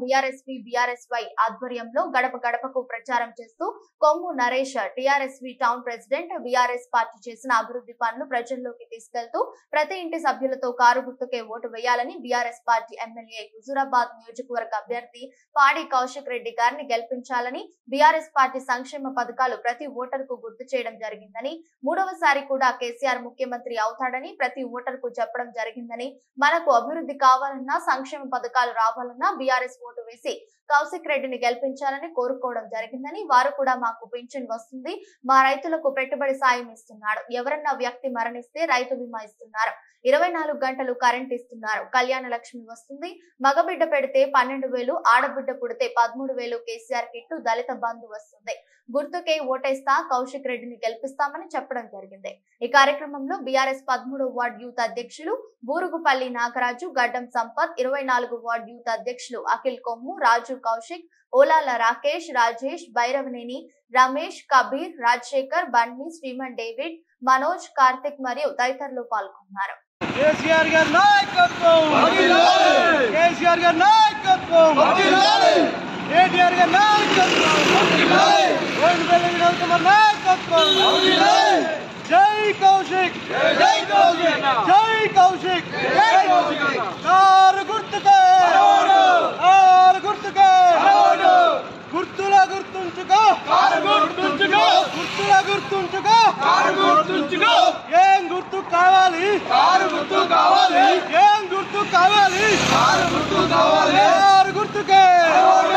BRSP బీఆర్ఎస్వై ఆధ్వర్యంలో గడప గడపకు ప్రచారం చేస్తూ Kommu Naresh TRSV town president BRS party చేసిన అభివృద్ధి పనులు ప్రజల్లోకి తీసుకెళ్తూ ప్రతి ఇంటి సభ్యులతో కారు గుర్తుకే ఓటు వేయాలని బీఆర్ఎస్ పార్టీ ఎమ్మెల్యే హుజూరాబాద్ నియోజకవర్గ అభ్యర్థి పాడి కౌశిక్ రెడ్డి గారిని గెలిపించాలని బీఆర్ఎస్ పార్టీ సంక్షేమ పథకాలు ప్రతి ఓటరుకు గుర్తు చేయడం జరిగిందని మూడవసారి కూడా కేసీఆర్ ముఖ్యమంత్రి అవుతాడని ప్రతి ఓటరుకు చెప్పడం జరిగిందని మనకు అభివృద్ధి కావాలన్నా సంక్షేమ పథకాలు రావాలన్నా బీఆర్ఎస్ ఓటు వేసి కౌశిక్ రెడ్డిని గెలిపించాలని కోరుకోవడం జరిగిందని వారు కూడా మాకు పెన్షన్ వస్తుంది మా రైతులకు పెట్టుబడి సాయం ఇస్తున్నాడు ఎవరన్నా వ్యక్తి మరణిస్తే రైతు బీమా ఇస్తున్నారు 24 గంటలు కరెంట్ ఇస్తున్నారు కళ్యాణ లక్ష్మి వస్తుంది మగబిడ్డ పెడితే 12,000 ఆడబిడ్డ పుడితే 13,000 కేసీఆర్ కిట్టు దళిత బంధు వస్తుంది గుర్తుకే ఓటేస్తా కౌశిక్ రెడ్డిని గెలిపిస్తామని చెప్పడం జరిగింది ఈ కార్యక్రమంలో బీఆర్ఎస్ 13వ వార్డు యూత్ అధ్యక్షులు బూరుగుపల్లి నాగరాజు గడ్డం సంపత్ 24 వార్డు యూత్ అధ్యక్షులు అఖిల్ కొమ్ము రాజు కౌశిక్ ఓలాల రాకేష్ రాజేష్ భైరవనేని రమేష్ కబీర్ రాజశేఖర్ బన్నీ శ్రీమన్ డేవిడ్ మనోజ్ కార్తిక్ మరియు తదితరులు పాల్గొన్నారు కేసీఆర్ గారి నాయకత్వం వర్ధిల్లాలి కేసీఆర్ గారి నాయకత్వం వర్ధిల్లాలి కేటీఆర్ గారి నాయకత్వం వర్ధిల్లాలి ఓన్బెల్లి వినోద్ కుమార్ నాయకత్వం వర్ధిల్లాలి జై కౌశిక్ జై కౌశిక్ జై కౌశిక్ జై కౌశిక్ కారు గుర్తుకే కారు గుర్తుకే గుర్తుల గుర్తుంచుకో కారు గుర్తుంచుకో గుర్తుల గుర్తుంచుకో కారు గుర్తుంచుకో ఏం గుర్తు కావాలి కారు గుర్తు కావాలి ఏం గుర్తు కావాలి కారు గుర్తు కావాలి కారు గుర్తుకే